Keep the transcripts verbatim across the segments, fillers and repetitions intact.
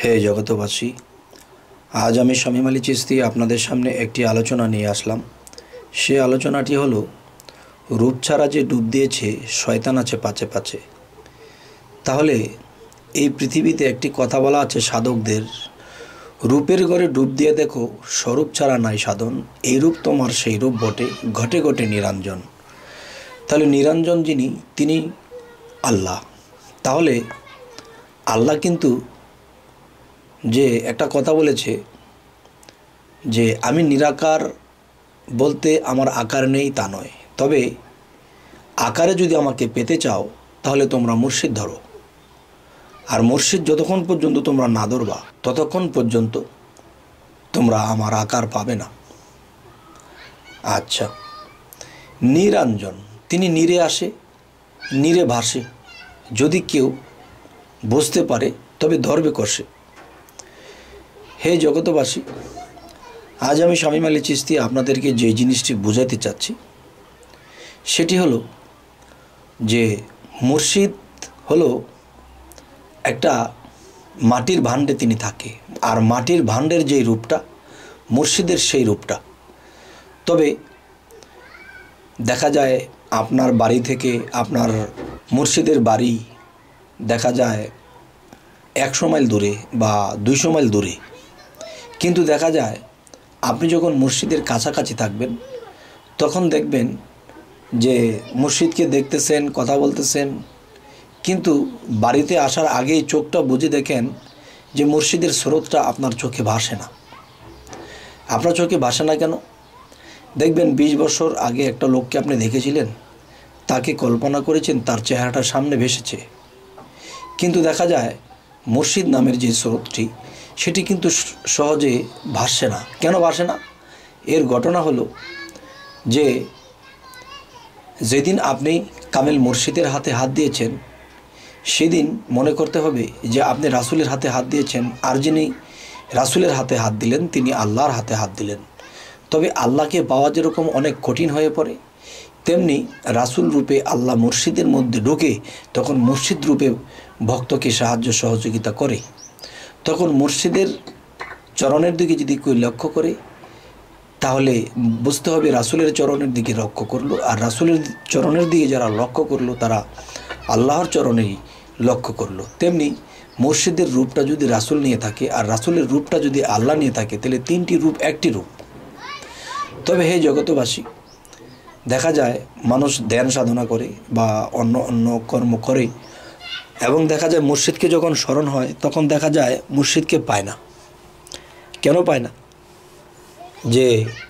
হে জগতবাসী, আজ আমি শামীম আলী চিশতি আপনাদের সামনে একটি আলোচনা নিয়ে আসলাম। সে আলোচনাটি হলো, রূপ ছাড়া যে ডুব দিয়েছে শয়তান আছে পাচে পাচে। তাহলে এই পৃথিবীতে একটি কথা বলা আছে সাধকদের, রূপের ঘরে ডুব দিয়ে দেখো স্বরূপ ছাড়া নাই সাধন, এই রূপ তোমার সেই রূপ বটে, ঘটে ঘটে নিরঞ্জন। তাহলে নিরঞ্জন যিনি, তিনি আল্লাহ। তাহলে আল্লাহ কিন্তু যে একটা কথা বলেছে যে আমি নিরাকার, বলতে আমার আকার নেই তা নয়, তবে আকারে যদি আমাকে পেতে চাও তাহলে তোমরা মুর্শিদ ধরো, আর মুর্শিদ যতক্ষণ পর্যন্ত তোমরা না ধরবা ততক্ষণ পর্যন্ত তোমরা আমার আকার পাবে না। আচ্ছা, নিরঞ্জন তিনি নীরে আসে, নীরে ভাসে, যদি কেউ বুঝতে পারে তবে ধরবে কষে। হে জগতবাসী, আজ আমি শামীম আলী চিশতি আপনাদেরকে যে জিনিসটি বোঝাতে চাচ্ছি সেটি হলো যে মুর্শিদ হলো একটা মাটির ভাণ্ডে তিনি থাকে, আর মাটির ভাণ্ডের যেই রূপটা মুর্শিদের সেই রূপটা। তবে দেখা যায় আপনার বাড়ি থেকে আপনার মুর্শিদের বাড়ি দেখা যায় একশো মাইল দূরে বা দুইশো মাইল দূরে, কিন্তু দেখা যায় আপনি যখন মুর্শিদের কাছাকাছি থাকবেন তখন দেখবেন যে মুর্শিদকে দেখতেছেন, কথা বলতেছেন, কিন্তু বাড়িতে আসার আগেই চোখটা বুজে দেখেন যে মুর্শিদের স্রোতটা আপনার চোখে ভাসে না। আপনার চোখে ভাসে না কেন? দেখবেন বিশ বছর আগে একটা লোককে আপনি দেখেছিলেন, তাকে কল্পনা করেছেন, তার চেহারাটা সামনে ভেসেছে, কিন্তু দেখা যায় মুর্শিদ নামের যে স্রোতটি সেটি কিন্তু সহজে ভাসে না। কেন ভাসে না? এর ঘটনা হলো যে যেদিন আপনি কামেল মুর্শিদের হাতে হাত দিয়েছেন সেদিন মনে করতে হবে যে আপনি রাসূলের হাতে হাত দিয়েছেন, আর যিনি রাসূলের হাতে হাত দিলেন তিনি আল্লাহর হাতে হাত দিলেন। তবে আল্লাহকে পাওয়া যেরকম অনেক কঠিন হয়ে পড়ে, তেমনি রাসূল রূপে আল্লাহ মুর্শিদের মধ্যে ঢোকে, তখন মুর্শিদ রূপে ভক্তকে সাহায্য সহযোগিতা করে। তখন মুর্শিদের চরণের দিকে যদি কেউ লক্ষ্য করে তাহলে বুঝতে হবে রাসূলের চরণের দিকে লক্ষ্য করলো, আর রাসূলের চরণের দিকে যারা লক্ষ্য করলো তারা আল্লাহর চরণেই লক্ষ্য করলো। তেমনি মুর্শিদের রূপটা যদি রাসূল নিয়ে থাকে আর রাসূলের রূপটা যদি আল্লাহ নিয়ে থাকে তাহলে তিনটি রূপ একটি রূপ। তবে হে জগতবাসী, দেখা যায় মানুষ ধ্যান সাধনা করে বা অন্য অন্য কর্ম করে এবং দেখা যায় মুর্শিদকে যখন স্মরণ হয় তখন দেখা যায় মুর্শিদকে পায় না। কেন পায় না? যে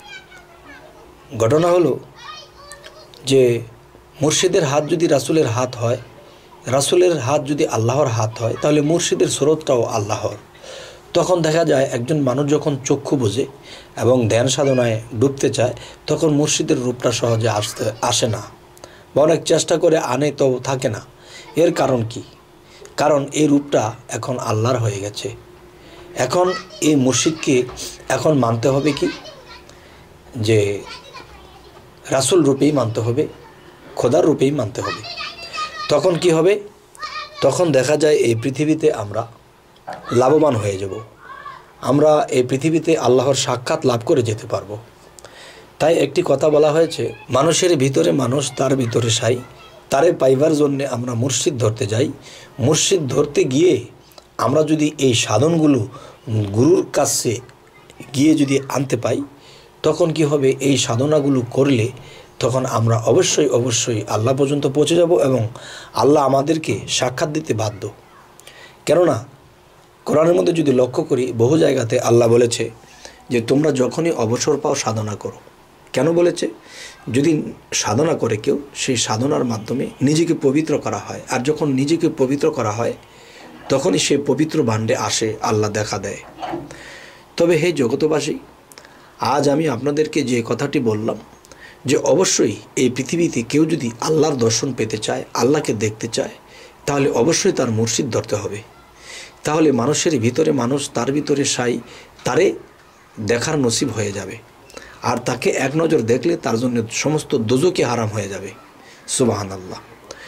ঘটনা হলো যে মুর্শিদের হাত যদি রাসূলের হাত হয়, রাসূলের হাত যদি আল্লাহর হাত হয়, তাহলে মুর্শিদের স্রোতটাও আল্লাহর। তখন দেখা যায় একজন মানুষ যখন চক্ষু বোঝে এবং ধ্যান সাধনায় ডুবতে চায় তখন মুর্শিদের রূপটা সহজে আসতে আসে না, বা অনেক চেষ্টা করে আনে তো থাকে না। এর কারণ কি? কারণ এই রূপটা এখন আল্লাহর হয়ে গেছে। এখন এই মুর্শিদকে এখন মানতে হবে কি? যে রাসূল রূপেই মানতে হবে, খোদার রূপেই মানতে হবে। তখন কি হবে? তখন দেখা যায় এই পৃথিবীতে আমরা লাভবান হয়ে যাব, আমরা এই পৃথিবীতে আল্লাহর সাক্ষাৎ লাভ করে যেতে পারবো। তাই একটি কথা বলা হয়েছে, মানুষের ভিতরে মানুষ তার ভিতরে সাই, তারে পাইবার জন্যে আমরা মুর্শিদ ধরতে যাই। মুর্শিদ ধরতে গিয়ে আমরা যদি এই সাধনগুলো গুরুর কাছে গিয়ে যদি আনতে পাই তখন কি হবে? এই সাধনাগুলো করলে তখন আমরা অবশ্যই অবশ্যই আল্লাহ পর্যন্ত পৌঁছে যাব এবং আল্লাহ আমাদেরকে সাক্ষাৎ দিতে বাধ্য। কেননা কোরআনের মধ্যে যদি লক্ষ্য করি বহু জায়গাতে আল্লাহ বলেছে যে তোমরা যখনই অবসর পাও সাধনা করো। কেন বলেছে? যদি সাধনা করে কেউ, সেই সাধনার মাধ্যমে নিজেকে পবিত্র করা হয়, আর যখন নিজেকে পবিত্র করা হয় তখনই সে পবিত্র ভাণ্ডে আসে, আল্লাহ দেখা দেয়। তবে হে জগতবাসী, আজ আমি আপনাদেরকে যে কথাটি বললাম যে অবশ্যই এই পৃথিবীতে কেউ যদি আল্লাহর দর্শন পেতে চায়, আল্লাহকে দেখতে চায়, তাহলে অবশ্যই তার মুর্শিদ ধরতে হবে। তাহলে মানুষের ভিতরে মানুষ, তার ভিতরে সাই, তারে দেখার নসিব হয়ে যাবে, আর তাকে এক নজর দেখলে তার জন্য সমস্ত দোজখই হারাম হয়ে যাবে। সুবহানাল্লাহ।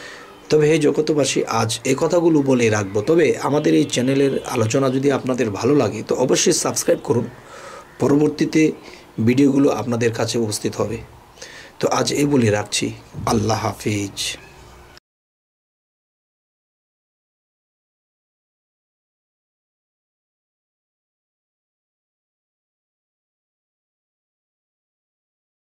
তবে হে জগতবাসী, আজ এই কথাগুলো বলে রাখবো। তবে আমাদের এই চ্যানেলের আলোচনা যদি আপনাদের ভালো লাগে তো অবশ্যই সাবস্ক্রাইব করুন, পরবর্তীতে ভিডিওগুলো আপনাদের কাছে উপস্থিত হবে। তো আজ এই বলে রাখছি, আল্লাহ হাফিজ।